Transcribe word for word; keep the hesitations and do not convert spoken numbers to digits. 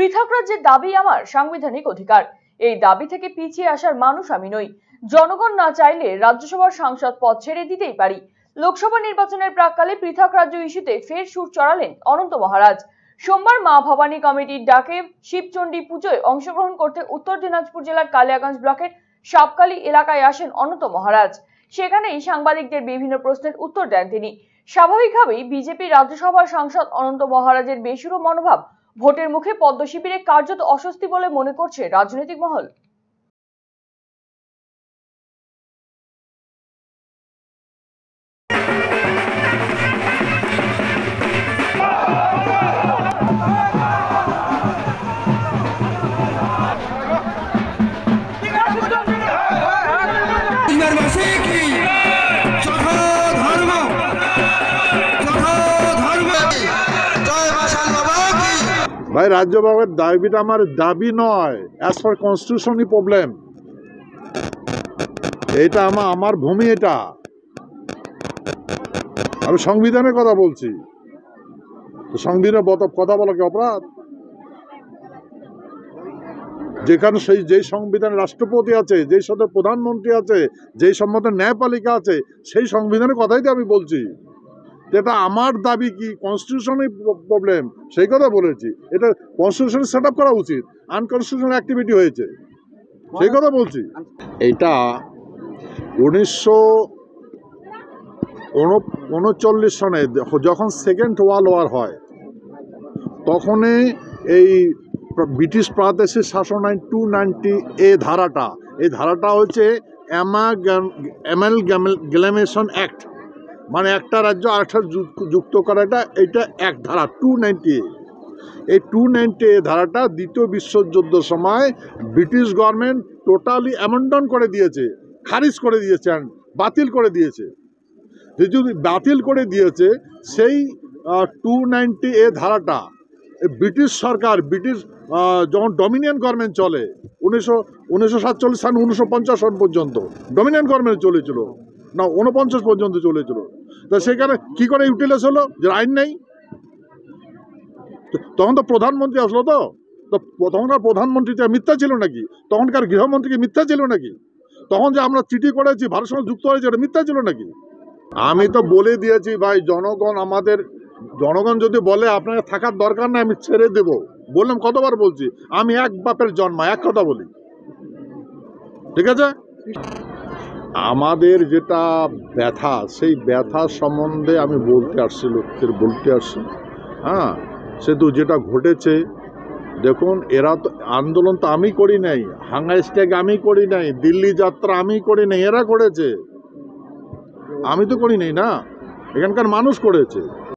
পৃথক রাজ্যের দাবি আমার সাংবিধানিক অধিকার। এই দাবি থেকে পিছিয়ে আসার মানুষ আমি নই। জনগণ না চাইলে রাজ্যসভার সাংসদ পদ ছেড়ে দিতেই পারি। লোকসভা নির্বাচনের প্রাককালে পৃথক রাজ্য ইস্যুতে ফের সুর চড়ালেন অনন্ত মহারাজ। সোমবার মা ভবানী কমিটির ডাকে শিবচণ্ডী পুজোয় অংশগ্রহণ করতে উত্তর দিনাজপুর জেলার কালিয়াগঞ্জ ব্লকের সাপকালি এলাকায় আসেন অনন্ত মহারাজ। সেখানেই সাংবাদিকদের বিভিন্ন প্রশ্নের উত্তর দেন তিনি। স্বাভাবিকভাবেই বিজেপি রাজ্যসভার সাংসদ অনন্ত মহারাজের বেসুরো মনোভাব ভোটের মুখে পদ্ম শিবিরে কার্যত অস্বস্তি বলে মনে করছে রাজনৈতিক মহল। ভাই রাজ্যসভার দাবিটা আমার দাবি নয়, অ্যাজ পার কনস্টিটিউশনই প্রবলেম। এটা আমার আমার ভূমি, এটা আমি সংবিধানের কথা বলছি। তো সংবিধানের কথা বলা কি অপরাধ? যেখানে সেই যেই সংবিধানে রাষ্ট্রপতি আছে, যেই সাথে প্রধানমন্ত্রী আছে, যেই সম্মত ন্যায়পালিকা আছে, সেই সংবিধানের কথাই তো আমি বলছি। এটা আমার দাবি কি কনস্টিটিউশনের প্রবলেম, সেই কথা বলেছি। এটা কনস্টিটিউশন সেট আপ করা উচিত, আনকনস্টিটিউশনাল অ্যাক্টিভিটি হয়েছে, সেই কথা বলছি। এটা উনিশশো উনচল্লিশ সনে যখন সেকেন্ড ওয়ার্ল্ড ওয়ার হয়, তখনই এই ব্রিটিশ প্রাদেশিক শাসন আইন টু নাইনটি এ ধারাটা, এই ধারাটা হচ্ছে অ্যামালগামেশন অ্যাক্ট, মানে একটা রাজ্য আরেকটা যুক্ত করাটা, এটা এক ধারা টু নাইনটি এ। এই টু নাইনটি এ ধারাটা দ্বিতীয় বিশ্বযুদ্ধের সময় ব্রিটিশ গভর্নমেন্ট টোটালি অ্যামেন্ডন করে দিয়েছে, খারিজ করে দিয়েছে, বাতিল করে দিয়েছে। যদি বাতিল করে দিয়েছে সেই টু নাইনটি এ ধারাটা ব্রিটিশ সরকার, ব্রিটিশ যখন ডমিনিয়ন গভর্নমেন্ট চলে উনিশশো উনিশশো সাতচল্লিশ সাল উনিশশো পঞ্চাশ সন পর্যন্ত ডমিনিয়ন গভর্নমেন্ট চলেছিল, না উনপঞ্চাশ পর্যন্ত চলেছিল। তো সেখানে কি করে ইউটিলাইজ হলো যে আইন নেই? তখন তো প্রধানমন্ত্রী আসলো, তো তখনকার প্রধানমন্ত্রীটা মিথ্যা ছিল নাকি? তখনকার গৃহমন্ত্রীকে মিথ্যা ছিল নাকি? তখন যে আমরা চিঠি করেছি ভারতের সঙ্গে যুক্ত হয়েছে, এটা মিথ্যা ছিল নাকি? আমি তো বলে দিয়েছি ভাই, জনগণ আমাদের, জনগণ যদি বলে আপনাকে থাকার দরকার না, আমি ছেড়ে দেব। বললাম, কতবার বলছি, আমি এক বাপের জন্মা, এক কথা বলি, ঠিক আছে? আমাদের যেটা ব্যথা, সেই ব্যথা সম্বন্ধে আমি বলতে আসছি, লোকদের বলতে আসছি। হ্যাঁ, সে তো যেটা ঘটেছে, দেখুন, এরা তো আন্দোলন তো আমি করি নাই, হাঙ্গাই স্ট্রাইক আমি করি নাই, দিল্লি যাত্রা আমি করি নাই, এরা করেছে, আমি তো করি নাই না, এখানকার মানুষ করেছে।